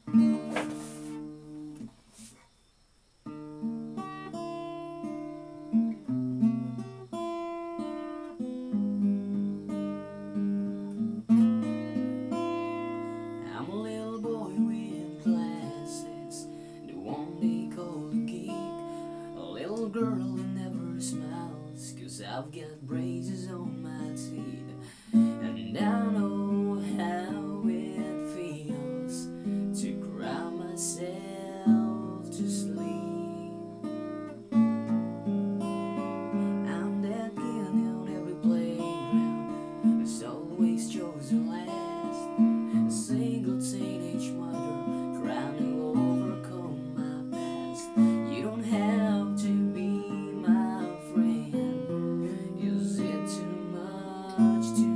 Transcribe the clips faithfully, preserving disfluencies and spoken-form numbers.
I'm a little boy with glasses, the one they call a geek. A little girl who never smiles, 'cause I've got braces on my teeth. And I know how it feels to cry myself to sleep. I'm that kid on every playground, it's always chosen last. A single teenage mother trying to overcome my past. You don't have to be my friend. Is it too much to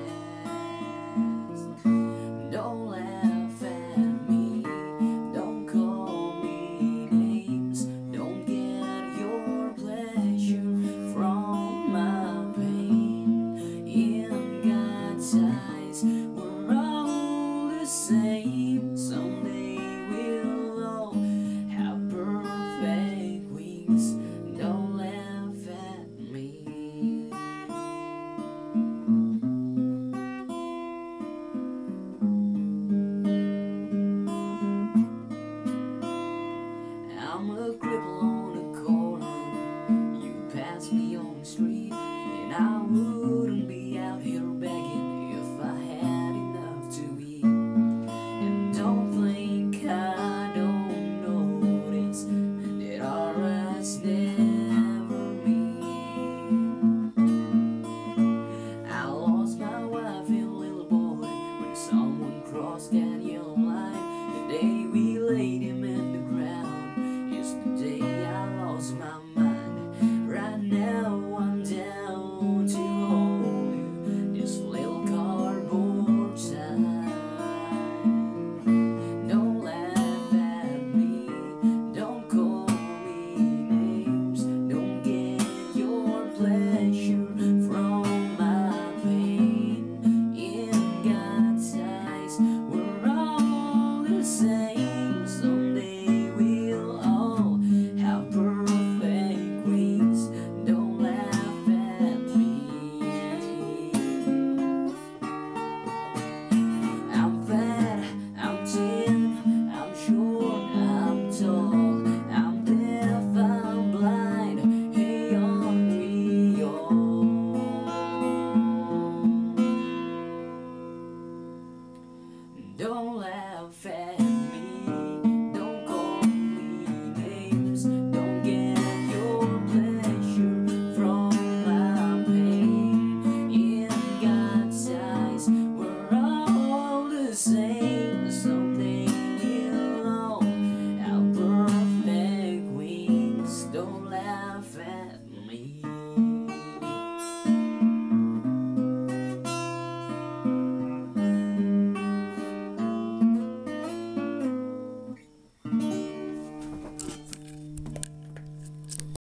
ask? Don't laugh at me, don't call me names, don't get your pleasure from my pain. In God's eyes, we're all the same. Someday we'll all have perfect wings. Don't laugh at me. I'm a cripple on a corner, you pass me on the street, and I wouldn't be out here begging if I had enough to eat. And don't think I don't notice that our eyes never meet. I lost my wife and little boy when someone crossed that yellow line. The day we laid him in the ground is the day I lost my mind. Right now I'm down to hold you, this little cardboard sign. Don't laugh at me, don't call me names, don't get your pleasure from my pain. In God's eyes, we're all the same. Someday we'll all have perfect wings. Don't laugh at me. I'm fat, I'm thin, I'm short, I'm tall, I'm deaf, I'm blind. Hey, aren't we all? Don't laugh at